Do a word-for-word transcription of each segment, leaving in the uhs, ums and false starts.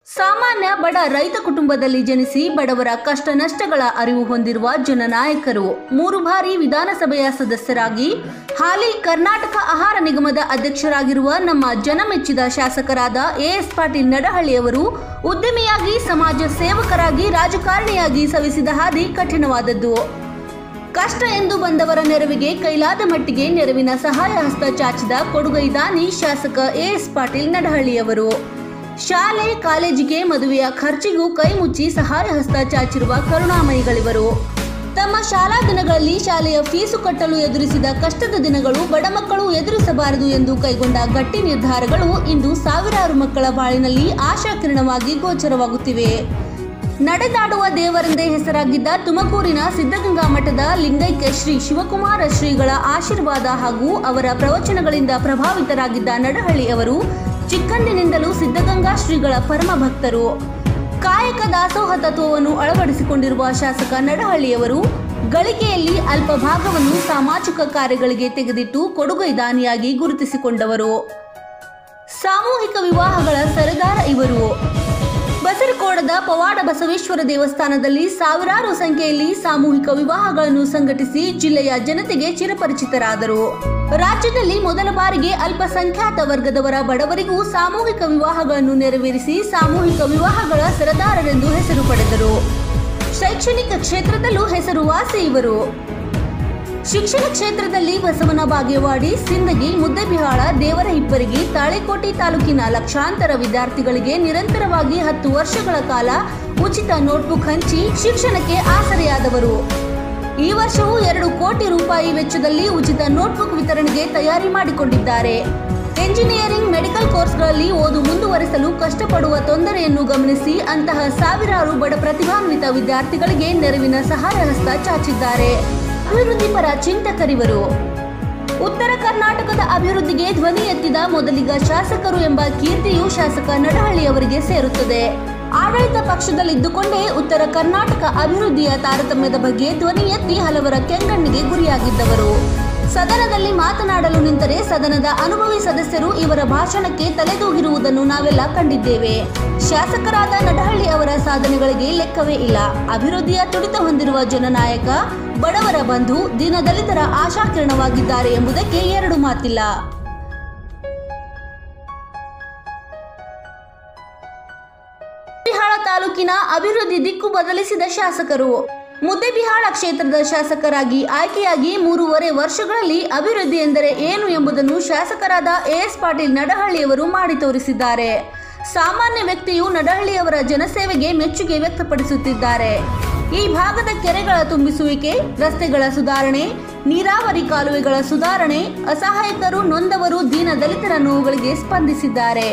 ಸಾಮಾನ್ಯ ಬಡ ರೈತ ಕುಟುಂಬದಲ್ಲಿ ಜನಿಸಿ ಬಡವರ ಕಷ್ಟ ನಷ್ಟಗಳ ಅರಿವು ಹೊಂದಿರುವ ಜನನಾಯಕರು. ಮೂರು ಬಾರಿ ವಿಧಾನಸಭೆಯ ಸದಸ್ಯರಾಗಿ ಹಾಲಿ ಕರ್ನಾಟಕ ಆಹಾರ ನಿಗಮದ ಅಧ್ಯಕ್ಷರಾಗಿರುವ ನಮ್ಮ ಜನಮೆಚ್ಚಿದ ಶಾಸಕರಾದ ಎ ಎಸ್ ಪಾಟೀಲ್ ನಡಹಳ್ಳಿಯವರು ಉದ್ಯಮಿಯಾಗಿ, ಸಮಾಜ ಸೇವಕರಾಗಿ, ರಾಜಕಾರಣಿಯಾಗಿ ಸವಿಸಿದ ಹಾದಿ ಕಠಿಣವಾದದ್ದು. ಕಷ್ಟ ಎಂದು ಬಂದವರ ನೆರವಿಗೆ ಕೈಲಾದ ಮಟ್ಟಿಗೆ ನೆರವಿನ ಸಹಾಯ ಹಸ್ತ ಚಾಚಿದ ಕೊಡುಗೈದಾನಿ ಶಾಸಕ ಎ ಎಸ್ ಪಾಟೀಲ್ ನಡಹಳ್ಳಿಯವರು. ಶಾಲೆ ಕಾಲೇಜಿಗೆ ಮದುವೆಯ ಖರ್ಚಿಗೂ ಕೈ ಮುಚ್ಚಿ ಸಹಾಯ ಹಸ್ತ ಚಾಚಿರುವ ಕರುಣಾಮಯಿಗಳಿವರು. ತಮ್ಮ ಶಾಲಾ ದಿನಗಳಲ್ಲಿ ಶಾಲೆಯ ಫೀಸು ಕಟ್ಟಲು ಎದುರಿಸಿದ ಕಷ್ಟದ ದಿನಗಳು ಬಡ ಮಕ್ಕಳು ಎದುರಿಸಬಾರದು ಎಂದು ಕೈಗೊಂಡ ಗಟ್ಟಿ ನಿರ್ಧಾರಗಳು ಇಂದು ಸಾವಿರಾರು ಮಕ್ಕಳ ಬಾಳಿನಲ್ಲಿ ಆಶಾಕಿರಣವಾಗಿ ಗೋಚರವಾಗುತ್ತಿವೆ. ನಡೆದಾಡುವ ದೇವರೆಂದೇ ಹೆಸರಾಗಿದ್ದ ತುಮಕೂರಿನ ಸಿದ್ಧಗಂಗಾ ಮಠದ ಲಿಂಗೈಕ್ಯ ಶ್ರೀ ಶಿವಕುಮಾರ ಶ್ರೀಗಳ ಆಶೀರ್ವಾದ ಹಾಗೂ ಅವರ ಪ್ರವಚನಗಳಿಂದ ಪ್ರಭಾವಿತರಾಗಿದ್ದ ನಡಹಳ್ಳಿ ಅವರು ಚಿಕ್ಕಂದಿನಿಂದಲೂ ಸಿದ್ಧಗಂಗಾ ಶ್ರೀಗಳ ಪರಮ ಭಕ್ತರು. ಕಾಯಕ ದಾಸೋಹ ತತ್ವವನ್ನು ಅಳವಡಿಸಿಕೊಂಡಿರುವ ಶಾಸಕ ನಡಹಳ್ಳಿಯವರು ಗಳಿಕೆಯಲ್ಲಿ ಅಲ್ಪ ಭಾಗವನ್ನು ಸಾಮಾಜಿಕ ಕಾರ್ಯಗಳಿಗೆ ತೆಗೆದಿಟ್ಟು ಕೊಡುಗೈದಾನಿಯಾಗಿ ಗುರುತಿಸಿಕೊಂಡವರು. ಸಾಮೂಹಿಕ ವಿವಾಹಗಳ ಸರದಾರ ಇವರು. ಬಸರಕೋಡದ ಪವಾಡ ಬಸವೇಶ್ವರ ದೇವಸ್ಥಾನದಲ್ಲಿ ಸಾವಿರಾರು ಸಂಖ್ಯೆಯಲ್ಲಿ ಸಾಮೂಹಿಕ ವಿವಾಹಗಳನ್ನು ಸಂಘಟಿಸಿ ಜಿಲ್ಲೆಯ ಜನತೆಗೆ ಚಿರಪರಿಚಿತರಾದರು. ರಾಜ್ಯದಲ್ಲಿ ಮೊದಲ ಬಾರಿಗೆ ಅಲ್ಪಸಂಖ್ಯಾತ ವರ್ಗದವರ ಬಡವರಿಗೂ ಸಾಮೂಹಿಕ ವಿವಾಹಗಳನ್ನು ನೆರವೇರಿಸಿ ಸಾಮೂಹಿಕ ವಿವಾಹಗಳ ಸರದಾರರೆಂದು ಹೆಸರು ಪಡೆದರು. ಶೈಕ್ಷಣಿಕ ಕ್ಷೇತ್ರದಲ್ಲೂ ಹೆಸರುವಾಸಿ ಇವರು. ಶಿಕ್ಷಣ ಕ್ಷೇತ್ರದಲ್ಲಿ ಬಸವನ ಬಾಗೇವಾಡಿ, ಸಿಂದಗಿ, ಮುದ್ದೆಬಿಹಾಳ, ದೇವರಹಿಪ್ಪರಗಿ, ತಾಳೆಕೋಟೆ ತಾಲೂಕಿನ ಲಕ್ಷಾಂತರ ವಿದ್ಯಾರ್ಥಿಗಳಿಗೆ ನಿರಂತರವಾಗಿ ಹತ್ತು ವರ್ಷಗಳ ಕಾಲ ಉಚಿತ ನೋಟ್ಬುಕ್ ಹಂಚಿ ಶಿಕ್ಷಣಕ್ಕೆ ಆಸರೆಯಾದವರು. ಈ ವರ್ಷವೂ ಎರಡು ಕೋಟಿ ರೂಪಾಯಿ ವೆಚ್ಚದಲ್ಲಿ ಉಚಿತ ನೋಟ್ಬುಕ್ ವಿತರಣೆಗೆ ತಯಾರಿ ಮಾಡಿಕೊಂಡಿದ್ದಾರೆ. ಎಂಜಿನಿಯರಿಂಗ್, ಮೆಡಿಕಲ್ ಕೋರ್ಸ್ಗಳಲ್ಲಿ ಓದು ಮುಂದುವರೆಸಲು ಕಷ್ಟಪಡುವ ತೊಂದರೆಯನ್ನು ಗಮನಿಸಿ ಅಂತಹ ಸಾವಿರಾರು ಬಡ ಪ್ರತಿಭಾನ್ವಿತ ವಿದ್ಯಾರ್ಥಿಗಳಿಗೆ ನೆರವಿನ ಸಹಾಯ ಹಸ್ತ ಚಾಚಿದ್ದಾರೆ. ಅಭಿವೃದ್ಧಿ ಪರ ಚಿಂತಕರಿವರು. ಉತ್ತರ ಕರ್ನಾಟಕದ ಅಭಿವೃದ್ಧಿಗೆ ಧ್ವನಿ ಎತ್ತಿದ ಮೊದಲಿಗ ಶಾಸಕರು ಎಂಬ ಕೀರ್ತಿಯು ಶಾಸಕ ನಡಹಳ್ಳಿಯವರಿಗೆ ಸೇರುತ್ತದೆ. ಆಡಳಿತ ಪಕ್ಷದಲ್ಲಿದ್ದುಕೊಂಡೇ ಉತ್ತರ ಕರ್ನಾಟಕ ಅಭಿವೃದ್ಧಿಯ ತಾರತಮ್ಯದ ಬಗ್ಗೆ ಧ್ವನಿ ಎತ್ತಿ ಹಲವರ ಕೆಂಗಣ್ಣಿಗೆ ಗುರಿಯಾಗಿದ್ದವರು. ಸದನದಲ್ಲಿ ಮಾತನಾಡಲು ನಿಂತರೆ ಸದನದ ಅನುಭವಿ ಸದಸ್ಯರು ಇವರ ಭಾಷಣಕ್ಕೆ ತಲೆದೂಗಿರುವುದನ್ನು ನಾವೆಲ್ಲ ಕಂಡಿದ್ದೇವೆ. ಶಾಸಕರಾದ ನಡಹಳ್ಳಿ ಅವರ ಸಾಧನೆಗಳಿಗೆ ಲೆಕ್ಕವೇ ಇಲ್ಲ. ಅಭಿವೃದ್ಧಿಯ ತುಡಿತ ಹೊಂದಿರುವ ಜನನಾಯಕ, ಬಡವರ ಬಂಧು, ದೀನದಲಿತರ ಆಶಾಕಿರಣವಾಗಿದ್ದಾರೆ ಎಂಬುದಕ್ಕೆ ಎರಡು ಮಾತಿಲ್ಲ. ಮುದ್ದೇಬಿಹಾಳ ತಾಲೂಕಿನ ಅಭಿವೃದ್ಧಿ ದಿಕ್ಕು ಬದಲಿಸಿದ ಶಾಸಕರು. ಮುದ್ದೇಬಿಹಾಳ ಕ್ಷೇತ್ರದ ಶಾಸಕರಾಗಿ ಆಯ್ಕೆಯಾಗಿ ಮೂರುವರೆ ವರ್ಷಗಳಲ್ಲಿ ಅಭಿವೃದ್ಧಿ ಎಂದರೆ ಏನು ಎಂಬುದನ್ನು ಶಾಸಕರಾದ ಎ ಎಸ್ ಪಾಟೀಲ್ ನಡಹಳ್ಳಿಯವರು ಮಾಡಿ ತೋರಿಸಿದ್ದಾರೆ. ಸಾಮಾನ್ಯ ವ್ಯಕ್ತಿಯು ನಡಹಳ್ಳಿಯವರ ಜನಸೇವೆಗೆ ಮೆಚ್ಚುಗೆ ವ್ಯಕ್ತಪಡಿಸುತ್ತಿದ್ದಾರೆ. ಈ ಭಾಗದ ಕೆರೆಗಳ ತುಂಬಿಸುವಿಕೆ, ರಸ್ತೆಗಳ ಸುಧಾರಣೆ, ನೀರಾವರಿ ಕಾಲುವೆಗಳ ಸುಧಾರಣೆ, ಅಸಹಾಯಕರು, ನೊಂದವರು, ದೀನ ದಲಿತರ ನೋವುಗಳಿಗೆ ಸ್ಪಂದಿಸಿದ್ದಾರೆ.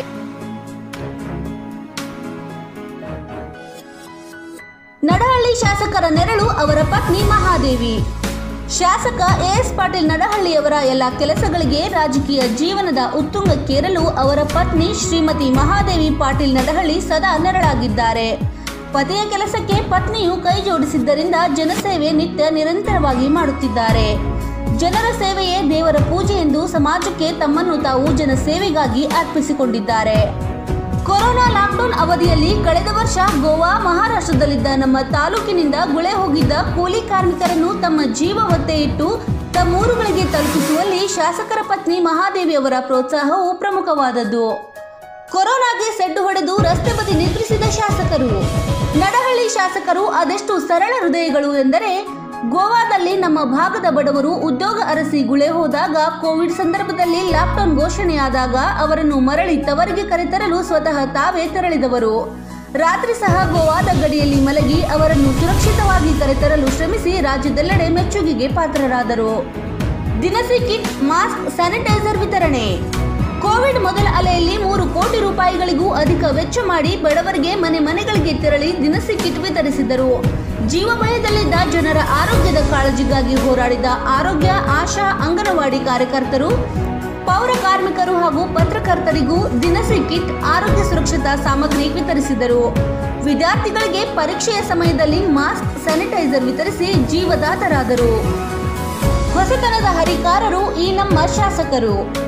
ನಡಹಳ್ಳಿ ಶಾಸಕರ ನೆರಳು ಅವರ ಪತ್ನಿ ಮಹಾದೇವಿ. ಶಾಸಕ ಎ ಎಸ್ ಪಾಟೀಲ್ ನಡಹಳ್ಳಿಯವರ ಎಲ್ಲ ಕೆಲಸಗಳಿಗೆ ರಾಜಕೀಯ ಜೀವನದ ಉತ್ತುಂಗಕ್ಕೇರಲು ಅವರ ಪತ್ನಿ ಶ್ರೀಮತಿ ಮಹಾದೇವಿ ಪಾಟೀಲ್ ನಡಹಳ್ಳಿ ಸದಾ ನೆರಳಾಗಿದ್ದಾರೆ. ಪತಿಯ ಕೆಲಸಕ್ಕೆ ಪತ್ನಿಯು ಕೈ ಜೋಡಿಸಿದ್ದರಿಂದ ಜನಸೇವೆ ನಿತ್ಯ ನಿರಂತರವಾಗಿ ಮಾಡುತ್ತಿದ್ದಾರೆ. ಜನರ ಸೇವೆಯೇ ದೇವರ ಪೂಜೆ ಎಂದು ಸಮಾಜಕ್ಕೆ ತಮ್ಮನ್ನು ತಾವು ಜನಸೇವೆಗಾಗಿ ಅರ್ಪಿಸಿಕೊಂಡಿದ್ದಾರೆ. ಕೊರೋನಾ ಲಾಕ್ಡೌನ್ ಅವಧಿಯಲ್ಲಿ ಕಳೆದ ವರ್ಷ ಗೋವಾ, ಮಹಾರಾಷ್ಟ್ರದಲ್ಲಿದ್ದ ನಮ್ಮ ತಾಲೂಕಿನಿಂದ ಗುಳೆ ಹೋಗಿದ್ದ ಕೂಲಿ ಕಾರ್ಮಿಕರನ್ನು ತಮ್ಮ ಜೀವ ಒತ್ತೆ ಇಟ್ಟು ತಮ್ಮೂರುಗಳಿಗೆ ತಲುಪಿಸುವಲ್ಲಿ ಶಾಸಕರ ಪತ್ನಿ ಮಹಾದೇವಿ ಅವರ ಪ್ರೋತ್ಸಾಹವು ಪ್ರಮುಖವಾದದ್ದು. ಕೊರೋನಾಗೆ ಸೆಡ್ಡು ಹೊಡೆದು ರಸ್ತೆ ಬದಿ ನಿದ್ರಿಸಿದ ಶಾಸಕರು. ನಡಹಳ್ಳಿ ಶಾಸಕರು ಅದೆಷ್ಟು ಸರಳ ಹೃದಯಗಳು ಎಂದರೆ, ಗೋವಾದಲ್ಲಿ ನಮ್ಮ ಭಾಗದ ಬಡವರು ಉದ್ಯೋಗ ಅರಸಿ ಗುಳೆ ಹೋದಾಗ, ಕೋವಿಡ್ ಸಂದರ್ಭದಲ್ಲಿ ಲಾಕ್ಡೌನ್ ಘೋಷಣೆಯಾದಾಗ ಅವರನ್ನು ಮರಳಿ ತವರಿಗೆ ಕರೆತರಲು ಸ್ವತಃ ತಾವೇ ತೆರಳಿದವರು. ರಾತ್ರಿ ಸಹ ಗೋವಾದ ಗಡಿಯಲ್ಲಿ ಮಲಗಿ ಅವರನ್ನು ಸುರಕ್ಷಿತವಾಗಿ ಕರೆತರಲು ಶ್ರಮಿಸಿ ರಾಜ್ಯದೆಲ್ಲೆಡೆ ಮೆಚ್ಚುಗೆಗೆ ಪಾತ್ರರಾದರು. ದಿನಸಿ ಕಿಟ್, ಮಾಸ್ಕ್, ಸ್ಯಾನಿಟೈಸರ್ ವಿತರಣೆ. ಕೋವಿಡ್ ಮೊದಲ ಅಲೆಯಲ್ಲಿ ಮೂರು ಕೋಟಿ ರೂಪಾಯಿಗಳಿಗೂ ಅಧಿಕ ವೆಚ್ಚ ಮಾಡಿ ಬಡವರಿಗೆ ಮನೆ ಮನೆಗಳಿಗೆ ತೆರಳಿ ದಿನಸಿ ಕಿಟ್ ವಿತರಿಸಿದರು. ಜೀವಭಯದಲ್ಲಿದ್ದ ಜನರ ಆರೋಗ್ಯದ ಕಾಳಜಿಗಾಗಿ ಹೋರಾಡಿದ ಆರೋಗ್ಯ, ಆಶಾ, ಅಂಗನವಾಡಿ ಕಾರ್ಯಕರ್ತರು, ಪೌರ ಕಾರ್ಮಿಕರು ಹಾಗೂ ಪತ್ರಕರ್ತರಿಗೂ ದಿನಸಿ ಕಿಟ್, ಆರೋಗ್ಯ ಸುರಕ್ಷತಾ ಸಾಮಗ್ರಿ ವಿತರಿಸಿದರು. ವಿದ್ಯಾರ್ಥಿಗಳಿಗೆ ಪರೀಕ್ಷೆಯ ಸಮಯದಲ್ಲಿ ಮಾಸ್ಕ್, ಸ್ಯಾನಿಟೈಸರ್ ವಿತರಿಸಿ ಜೀವದಾತರಾದರು. ಹೊಸತನದ ಹರಿಕಾರರು ಈ ನಮ್ಮ ಶಾಸಕರು.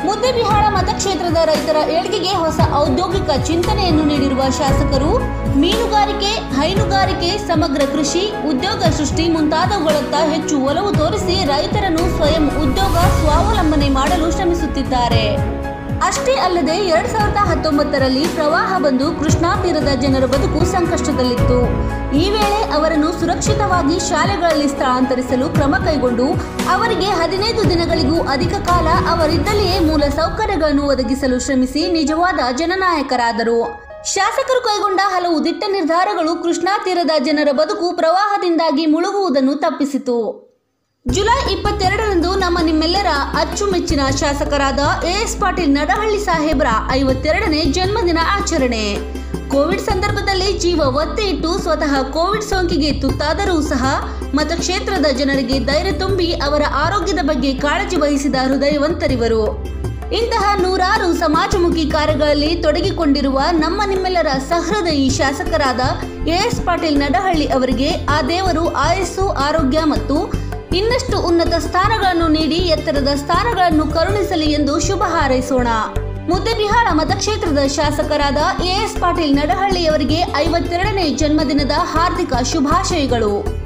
ಮುದ್ದೆಬಿಹಾಳ ಮತಕ್ಷೇತ್ರದ ರೈತರ ಏಳ್ಗೆಗೆ ಹೊಸ ಔದ್ಯೋಗಿಕ ಚಿಂತನೆಯನ್ನು ನೀಡಿರುವ ಶಾಸಕರು ಮೀನುಗಾರಿಕೆ, ಹೈನುಗಾರಿಕೆ, ಸಮಗ್ರ ಕೃಷಿ, ಉದ್ಯೋಗ ಸೃಷ್ಟಿ ಮುಂತಾದವುಗಳತ್ತ ಹೆಚ್ಚು ಒಲವು ತೋರಿಸಿ ರೈತರನ್ನು ಸ್ವಯಂ ಉದ್ಯೋಗ ಸ್ವಾವಲಂಬನೆ ಮಾಡಲು ಶ್ರಮಿಸುತ್ತಿದ್ದಾರೆ. ಅಷ್ಟೇ ಅಲ್ಲದೆ ಎರಡ್ ಸಾವಿರದ ಹತ್ತೊಂಬತ್ತರಲ್ಲಿ ಪ್ರವಾಹ ಬಂದು ಕೃಷ್ಣಾ ತೀರದ ಜನರ ಬದುಕು ಸಂಕಷ್ಟದಲ್ಲಿತ್ತು. ಈ ವೇಳೆ ಅವರನ್ನು ಸುರಕ್ಷಿತವಾಗಿ ಶಾಲೆಗಳಲ್ಲಿ ಸ್ಥಳಾಂತರಿಸಲು ಕ್ರಮ ಕೈಗೊಂಡು ಅವರಿಗೆ ಹದಿನೈದು ದಿನಗಳಿಗೂ ಅಧಿಕ ಕಾಲ ಅವರಿದ್ದಲ್ಲಿಯೇ ಮೂಲ ಸೌಕರ್ಯಗಳನ್ನು ಒದಗಿಸಲು ಶ್ರಮಿಸಿ ನಿಜವಾದ ಜನನಾಯಕರಾದರು. ಶಾಸಕರು ಕೈಗೊಂಡ ಹಲವು ದಿಟ್ಟ ನಿರ್ಧಾರಗಳು ಕೃಷ್ಣಾ ತೀರದ ಜನರ ಬದುಕು ಪ್ರವಾಹದಿಂದಾಗಿ ಮುಳುಗುವುದನ್ನು ತಪ್ಪಿಸಿತು. ಜುಲೈ ಇಪ್ಪತ್ತೆರಡರಂದು ನಮ್ಮ ನಿಮ್ಮೆಲ್ಲರ ಅಚ್ಚುಮೆಚ್ಚಿನ ಶಾಸಕರಾದ ಎ ಎಸ್ ಪಾಟೀಲ್ ನಡಹಳ್ಳಿ ಸಾಹೇಬ್ರ ಐವತ್ತೆರಡನೇ ಜನ್ಮದಿನ ಆಚರಣೆ. ಕೋವಿಡ್ ಸಂದರ್ಭದಲ್ಲಿ ಜೀವ ಒತ್ತೆ ಇಟ್ಟು ಸ್ವತಃ ಕೋವಿಡ್ ಸೋಂಕಿಗೆ ತುತ್ತಾದರೂ ಸಹ ಮತಕ್ಷೇತ್ರದ ಜನರಿಗೆ ಧೈರ್ಯ ತುಂಬಿ ಅವರ ಆರೋಗ್ಯದ ಬಗ್ಗೆ ಕಾಳಜಿ ವಹಿಸಿದ ಹೃದಯವಂತರಿವರು. ಇಂತಹ ನೂರಾರು ಸಮಾಜಮುಖಿ ಕಾರ್ಯಗಳಲ್ಲಿ ತೊಡಗಿಕೊಂಡಿರುವ ನಮ್ಮ ನಿಮ್ಮೆಲ್ಲರ ಸಹೃದಯಿ ಶಾಸಕರಾದ ಎ ಎಸ್ ಪಾಟೀಲ್ ನಡಹಳ್ಳಿ ಅವರಿಗೆ ಆ ದೇವರು ಆಯಸ್ಸು, ಆರೋಗ್ಯ ಮತ್ತು ಇನ್ನಷ್ಟು ಉನ್ನತ ಸ್ಥಾನಗಳನ್ನು ನೀಡಿ ಎತ್ತರದ ಸ್ಥಾನಗಳನ್ನು ಕರುಣಿಸಲಿ ಎಂದು ಶುಭ ಹಾರೈಸೋಣ. ಮುದ್ದೆಬಿಹಾಳ ಮತಕ್ಷೇತ್ರದ ಶಾಸಕರಾದ ಎ ಎಸ್ ಪಾಟೀಲ್ ನಡಹಳ್ಳಿಯವರಿಗೆ ಐವತ್ತೆರಡನೇ ಜನ್ಮದಿನದ ಹಾರ್ದಿಕ ಶುಭಾಶಯಗಳು.